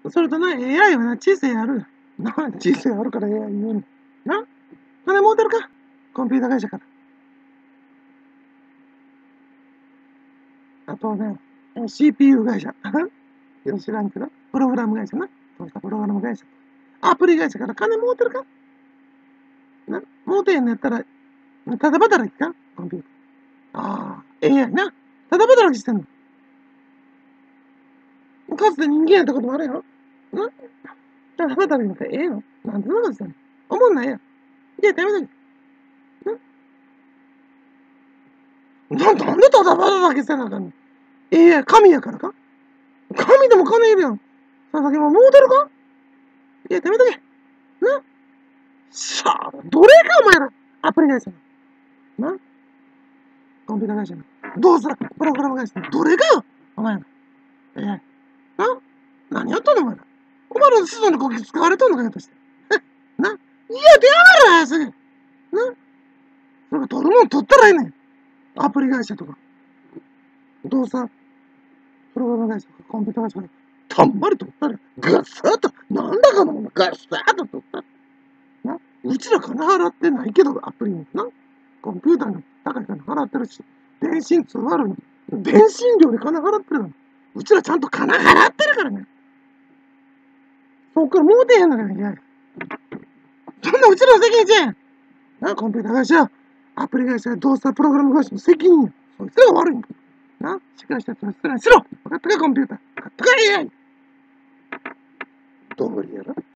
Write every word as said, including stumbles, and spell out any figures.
それとな、エーアイ はな、知性ある。な、知性あるから エーアイ 言うの。な、金儲てるかコンピューター会社から。あとね、シーピーユー 会社。知らんけど、プログラム会社な。そうしたプログラム会社。アプリ会社から金儲てるかな、儲てんのやったら、ただ働きかコンピューター。ああ、エーアイ な。ただ働きしてんの。かつて人間やったこともあるやろな。ただ働きなんかええのなんでそんなことしたの思んないやん。いや、ダメだよ。な、なんでただ働きせなあかんのエーアイ、神やからか神でも金いるやん。佐々木も儲てるかいや、ダメだけ。な。さあ、どれかお前ら。アプリ会社な。な。コンピューター会社な。どうするプログラム会社な。どれかよお前ら。ええ。な。何やったのお前ら。お前らの子孫にこき使われとんのかよとして。な。いや、出やがらすぐ。な。それ取るもん取ったらええねん。アプリ会社とか。どうさ、プログラム会社とかコンピューター会社とか。たんまり取ったら、ガッサーと、なんだかのガッサーと取ったら。な。うちら金払ってないけど、アプリにな。コンピューターに高い金払ってるし、電信通話料に、電信料で金払ってるの。うちらちゃんと金払ってるからね。そっからもうてへんのかよ、いや。そんなうちらの責任じゃん。な、コンピューター会社、アプリ会社、動作プログラム会社の責任や。そいつらが悪いんだ。な、しっかりしたやつは失礼しろ。分かったか、コンピューター。分かったか、エーアイ。どうりやろ。